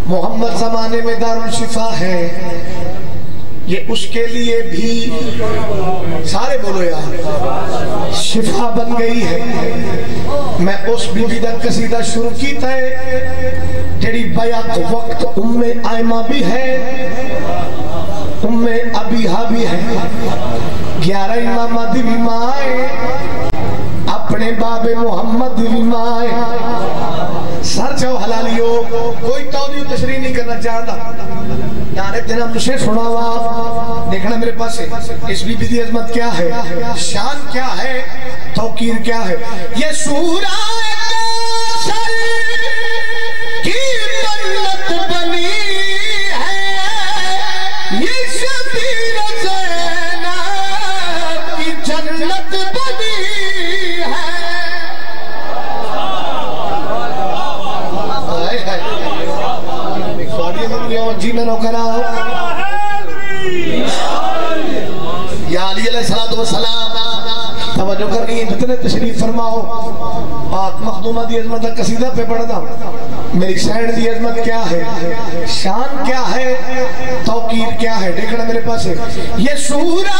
मोहम्मद जमाने में दारुल शिफा है, ये उसके लिए भी सारे बोलो यार शिफा बन गई है। मैं उस बीबी दा कसीदा शुरू कीता है जेड़ी बैक वक्त उम्मे आयमा भी है, उम्मे अबीहा भी है, 11 इमामा दी भी मां है, अपने बाबे मोहम्मद दी भी मां है। सर जाओ हलालियो, कोई तौली तशरीह नहीं करना चाहता। नारे तेरा मुझे सुनावा, देखना मेरे पास है इस बीबी दी अजमत क्या है, शान क्या है, तौकीर क्या है। ये सूरा की मन्नत बनी है, ये शबीर ज़ैनब की जन्नत बनी है। जी मैं कराओ या अली अलैहिस्सलाम तवज्जो करनी है, जितने तशरीफ फरमाओ। पाक मखदूमा दी अजमत का कसीदा पे पढ़दा, मेरी सैन दी अजमत क्या है, शान क्या है, तौकीर क्या है। देखना मेरे पास है ये सूरा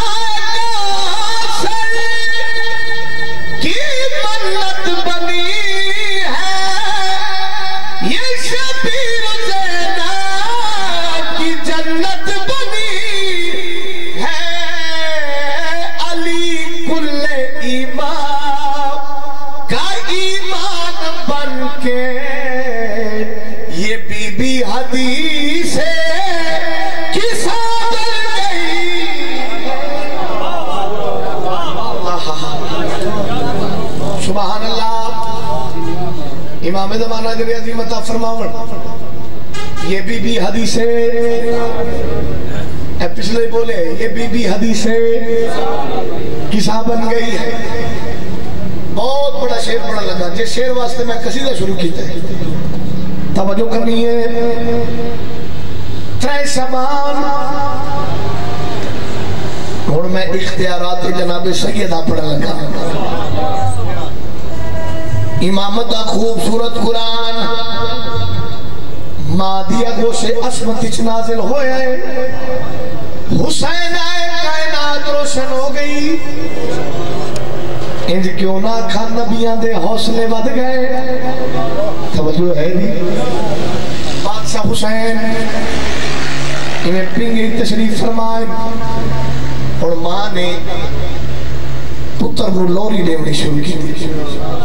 की मन्नत बनी है, ये शबीर ज़ैनब की जन्नत बनी है। अली कुल्ले इमाम का ईमान बन के ये बीबी हदीस किसा बन गई। सुभान अल्लाह। इमाम ज़माना जब अज़ीमत फरमावन ये बीबी हदीसे, पिछले बोले ये बीबी हदीसे किसा बन गई है। बहुत बड़ा शेर पढ़ा लगा, जिस शेर वास्ते मैं कसीदा शुरू किया है, तवज्जो करनी है। त्रै समान हुण मैं इख्तियारात जनाब सैयदा पढ़ा लगा। इमामत का खूबसूरत कुरान मादिया गोशे असमत च नाजिल होया है। हुसैन आए कायनात रोशन हो गई। इंज क्यों ना खा नबियां दे हौसले वध गए। तवज्जो है नी। बादशाह हुसैन इन्हें पिंगी तशरीफ फरमाए और मां ने पुत्र को लोरी देनी शुरू की।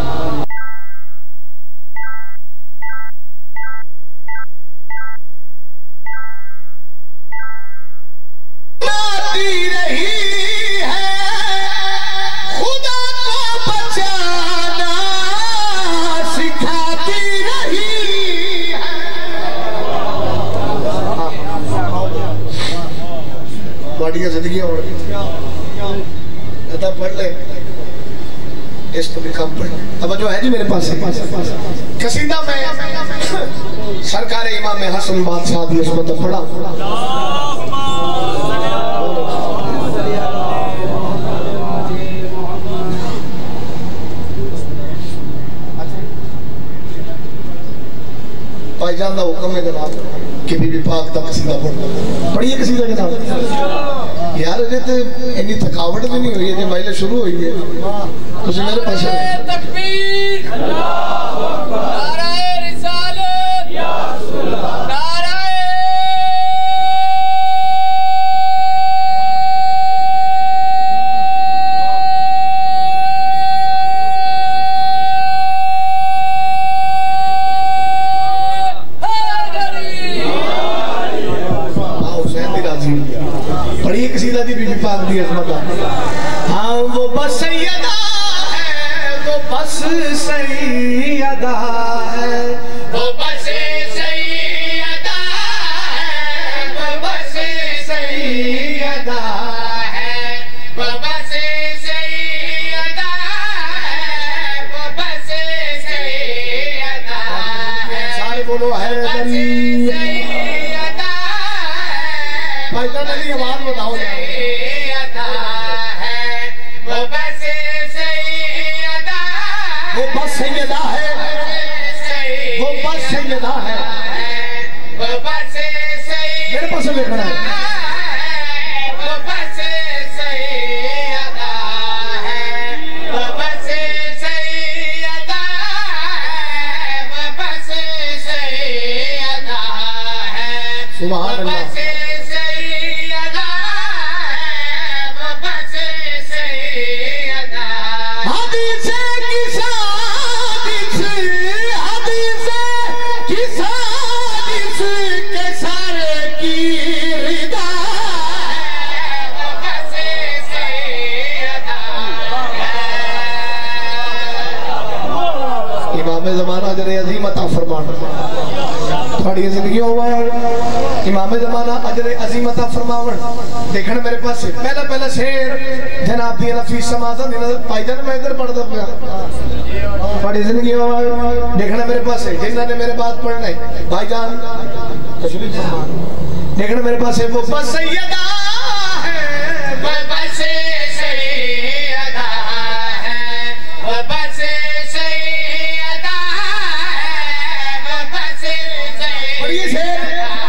पढ़ ले इसको भी कम पढ़। अब जो है जी मेरे पास कसीदा में सरकार इमाम हसन बादशाह दी इसमत पढ़ा। भाईजान का हुक्म है जनाब कि बीबी पाक का कसीदा पढ़ो। पढ़िए कसीदा जनाब। यार ये तो इतनी थकावट भी नहीं हुई है, पहले शुरू हुई है तो मेरे पास तकबीर, नाराए रिसालत, नाराए पढ़िए कसीदा दी बीबी पाक दी अज़मत। हाँ वो बस सैयदा है, वो बस सैयदा है, वो बस सैयदा है, वो बस सैयदा है, वो बस सैयदा है, वो बस सैयदा है। सारे बोलो हैदरी। आवाज बताओ है, वो बस सैयदा है, वो बस सैयदा है, वो बस सैयदा है, मेरे पास देखना है सुभान अल्लाह ज़माना अजर अजीम अता फरमान थोड़ी जिंदगी इमाम ज़माना अजर अजीम अता फरमावन देखण मेरे पास पहला शेर जनाब दी नफीस समाज़न भाईजान मैं इधर पढ़दा पिया थोड़ी जिंदगी देखण मेरे पास जिन्हां ने मेरे बात पढ़ना है भाईजान तशरीफ फरमान देखण मेरे पास वो बस सैयदा है वो बस सैयदा है वो बस पढ़िए शेर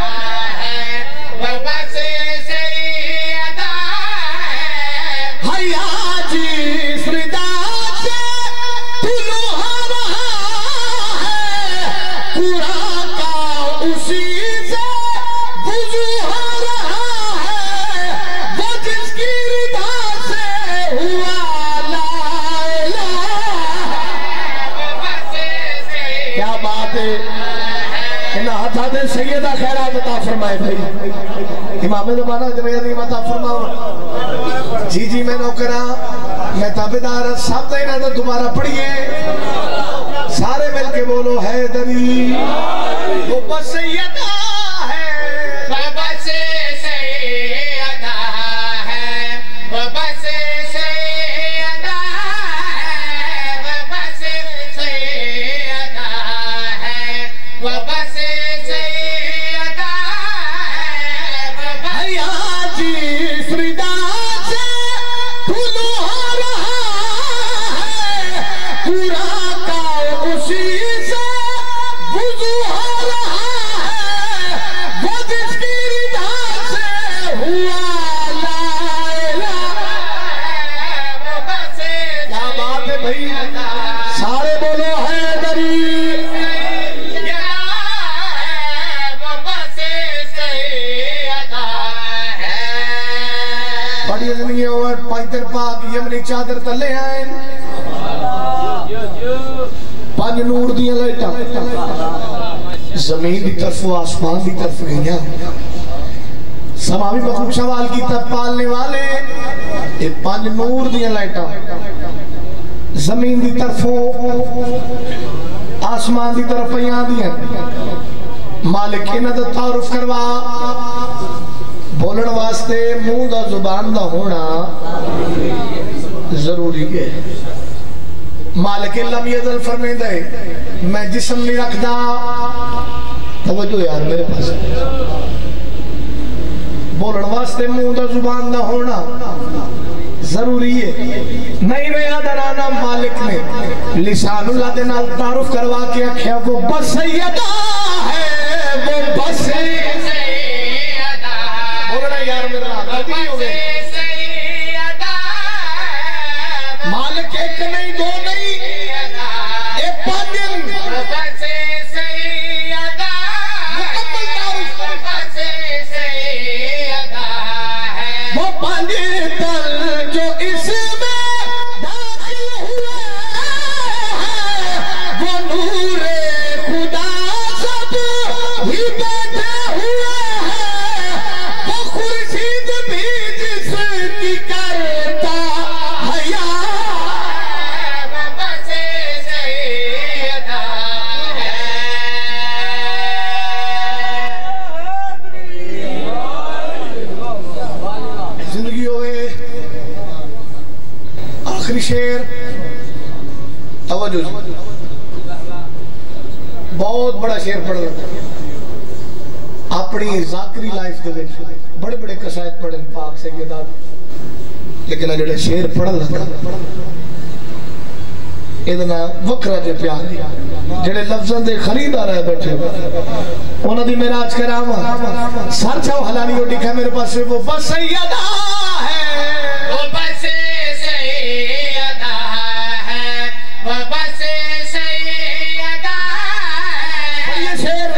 क्या बात है सैयदा खैरात अता फरमाए भाई इमाम ज़माना जनाब अता फरमाओ जी जी मैं नौकरा मैं ताबेदार सब इन्हां दा दोबारा पढ़िए सारे मिलके बोलो हैदरी वो बस सैयदा है वो बस सैयदा है वो बस सैयदा है वो बस सैयदा है वो बस सारे बोलो हैदरी बड़ी जिंदगी और पैदर पाक यमनी चादर तले आए पांच नूर दी लाइटां जमीन की तरफ आसमान की तरफ गई समावी मखलूक सवाल की तब पालने वाले ये पांच नूर दी लाइटां जमीन की तरफों आसमान की तरफ आदियां मालिक इन्हां दा तारुफ करवा बोलने वास्ते मुंह दा जुबान दा होना जरूरी है मालिक लम यज़ल फरमांदा है मैं जिस्म नहीं रखदा तवज्जो यार मेरे पास बोलने वास्ते मुंह दा जुबान दा होना जरूरी है नहीं वे अदराना मालिक ने लिसानुल्लाह दे नाल तारुफ करवा के आख्या वो बस सैयदा है वो बस सैयदा बोलना यार मेरा गलती हो गई मालिक एक नहीं दो नहीं ए पांच बस सैयदा मुकम्मल तारुफ बस सैयदा है वो पांच तल जो इसमें दाखिल हुए हैं वो नूरे खुदा सब ही बैठे हुए हैं वो खुर्शीद भी जिसकी करता हया बस सैयदा है जिंदगी होए आखिरी शेर तवज्जो बहुत बड़ा शेर पढ़ अपनी ज़ाकरी लाइफ दे विच बड़े बड़े कसायद पढ़े पाक सैयदा लेकिन जेड़ा शेर पढ़ लगा इतना वखरा जे प्यार जेड़े लफ्ज़ों दे खरीदार है बैठे उन्हां दी मेराज करावा सर चाओ हलाली दिखा मेरे पास वो बस सैयदा है वो बस सैयदा है वो बस सैयदा है ये शेर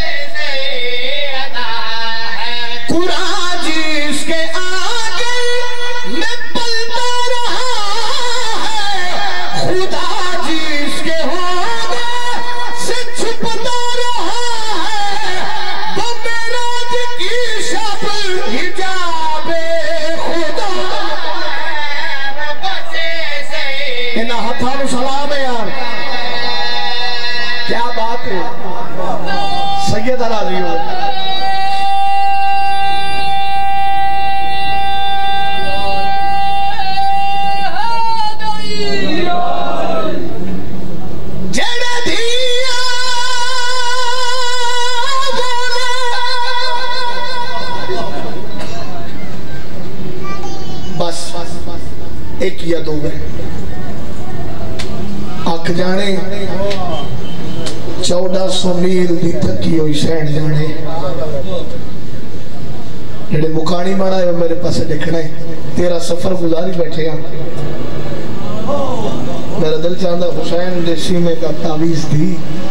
सैयदा है कुरान जिसके आगे मैं पलता रहा है खुदा जिसके होने से छुपता रहा है वो मेराज की शब हिजाबे खुदा इन्हां हत्थां नूं सलाम है यार क्या बात है सैयद राजी हो एक या दो है अख जाने 1400 मील की थकी हुई सहन जाने जेडे मुकानी माड़ा है मेरे पास देखना है तेरा सफर गुजारी बैठे हैं मेरा दिल चाहता हुसैन दे सीने का तावीज़ थी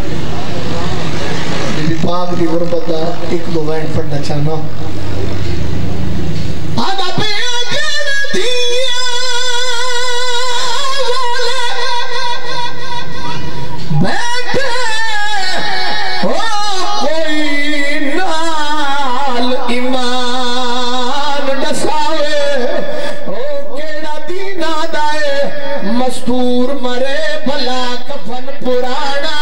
पाक की गुरबत का एक दो लाइन पढ़ना चाहना मस्तूर मरे भला कफन पुराना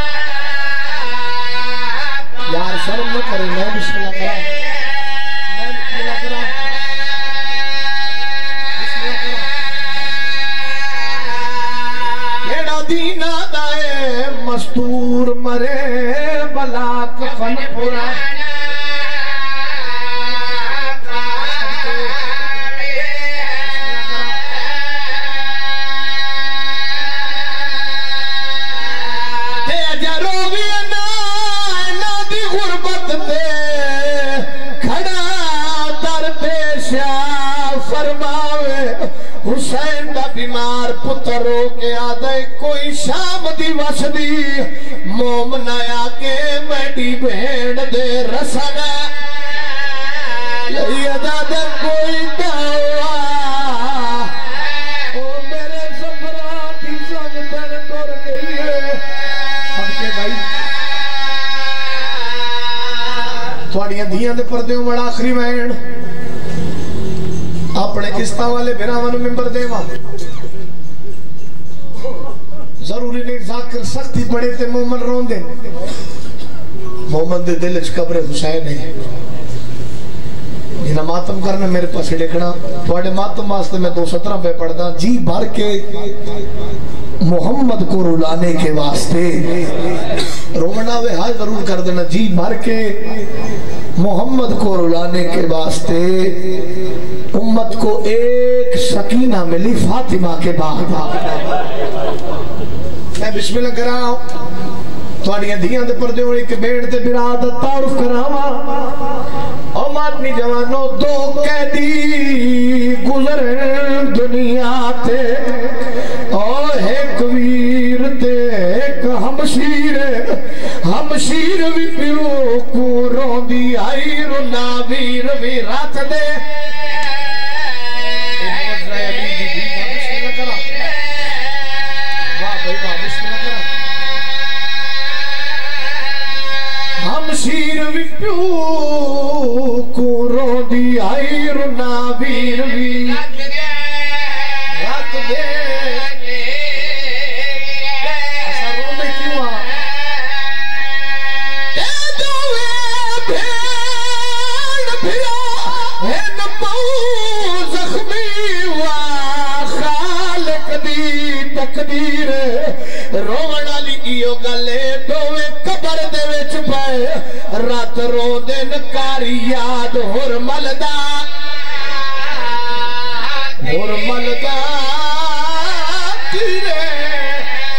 यार शर्म न करे मैं बिस्मिल्लाह करा केड़ा दीना दाए मस्तूर मरे भला कफन पुराना हुसैन दा बीमार पुत्रो के आदे कोई शाम दी वसदी मोमना आके मैडी भेड़ दे रसना यदा दे कोई दावा ओ मेरे सफरा दी संग तन टुर गई है सबके भाई थोड़ियां धियां दे पर्दे बड़ा आखिरी वैन अपने किस्ता वाले बिरावन मिंबर देवा जरूरी नहीं जाकिर सख्ती पड़े ते मोमन रोंदे मोमन दे दिल च कब्र हुसैन है जिन्हें मातम करना मेरे पास देखना थोड़े मातम वास्ते मैं 217 पे पढ़दा जी भर के मोहम्मद को रुलाने के वास्ते रोना वे हाय जरूर कर देना जी भर के मोहम्मद को रुलाने के वास्ते उम्मत को एक सकीना मिली फातिमा के बाद मैं बिस्मिल्लाह कराऊं थोड़ियां धियां दे पर्दे एक बेड़ ते बिराद तारुफ करावा ओ मातमी जवानो दो कैदी गुजरे दुनिया ते ओ एक वीर ते एक हमशीर भी पियो को रोंदी आई रुना वीर भी रात दे हमशीर भी पियो को रोंदी आई रुना वीर भी रात दे तकदीर रोवण वाली इयो गले दोवे कबर दे विच पए रात रोंदे न कारी याद हुरमल दा तीरे